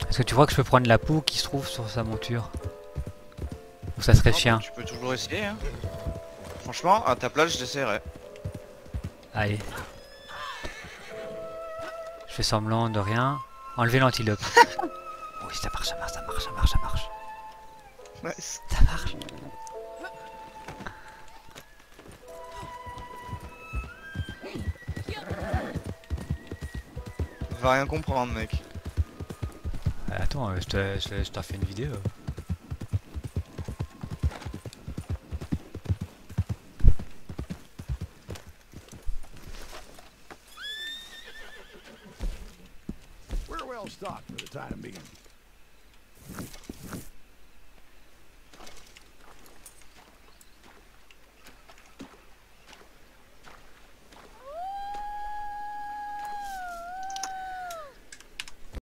Est-ce que tu crois que je peux prendre la peau qui se trouve sur sa monture? Ou ça serait Non, bah, chien? tu peux toujours essayer, hein. Franchement, à ta place, je l'essayerais. Allez. Je fais semblant de rien. Enlever l'antilope. Oui, ça marche, ça marche, ça marche, ça marche, ça marche. Nice. Ça marche. Il va rien comprendre, mec. Attends, je t'en fais une vidéo. We're well stocked for the time being.